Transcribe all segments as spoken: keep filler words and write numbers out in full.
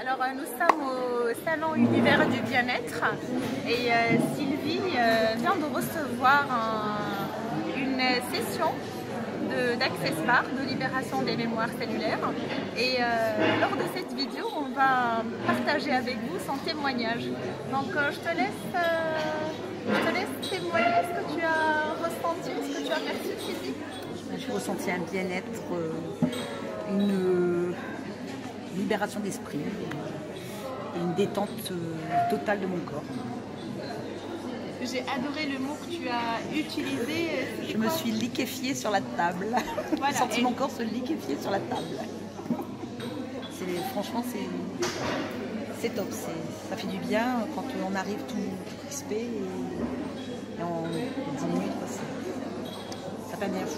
Alors euh, nous sommes au salon Univers du bien-être et euh, Sylvie euh, vient de recevoir un, une session d'Access-Bar, de, de libération des mémoires cellulaires, et euh, lors de cette vidéo on va partager avec vous son témoignage. Donc euh, je te laisse euh, je te laisse témoigner ce que tu as ressenti, ce que tu as perçu, Sylvie. J'ai ressenti un bien-être, euh, une libération d'esprit, une détente euh, totale de mon corps. J'ai adoré le mot que tu as utilisé. Je me suis liquéfiée sur la table. Voilà, J'ai senti et... mon corps se liquéfier sur la table. Franchement, c'est top. Ça fait du bien quand on arrive tout crispé et, et en dix minutes, ça, ça fait bien.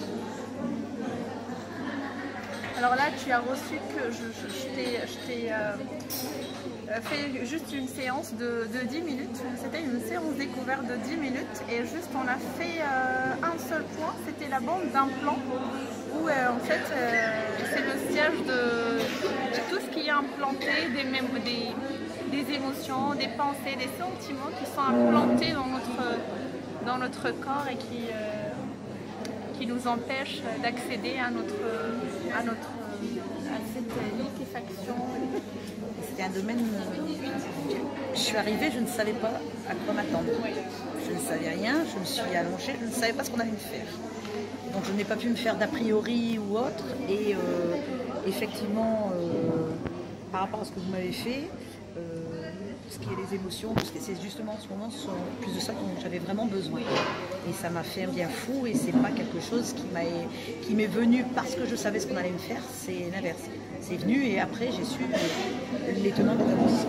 Alors là, tu as reçu que je, je, je t'ai euh, fait juste une séance de, de dix minutes. C'était une séance découverte de dix minutes et juste on a fait euh, un seul point, c'était la bande d'un plan où euh, en fait euh, c'est le siège de, de tout ce qui est implanté, des, des, des émotions, des pensées, des sentiments qui sont implantés dans notre, dans notre corps et qui... Euh, qui nous empêche d'accéder à notre, à notre à cette liquéfaction. C'était un domaine. Euh, je suis arrivée, je ne savais pas à quoi m'attendre. Je ne savais rien, je me suis allongée, je ne savais pas ce qu'on allait me faire. Donc je n'ai pas pu me faire d'a priori ou autre. Et euh, effectivement, euh, par rapport à ce que vous m'avez fait, euh, ce qui est les émotions, parce que c'est justement en ce moment plus de ça dont j'avais vraiment besoin. Et ça m'a fait un bien fou et c'est pas quelque chose qui m'est venu parce que je savais ce qu'on allait me faire, c'est l'inverse. C'est venu et après j'ai su les tenants de l'avance.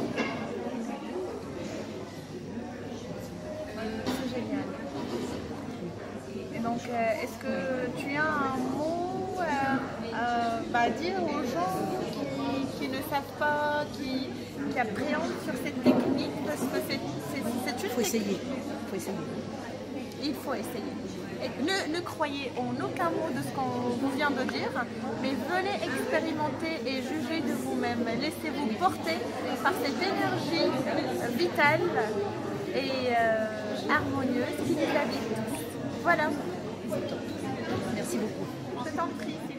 C'est génial. Et donc euh, est-ce que tu as un mot euh, euh, bah, à dire aux gens qui, qui ne savent pas, qui, qui appréhendent sur cette technique, parce que c'est une Il faut essayer. Il faut essayer. Il faut essayer. Et ne, ne croyez en aucun mot de ce qu'on vous vient de dire, mais venez expérimenter et juger de vous-même. Laissez-vous porter par cette énergie vitale et euh, harmonieuse qui nous habite tous. Voilà. Merci beaucoup. Je t'en prie.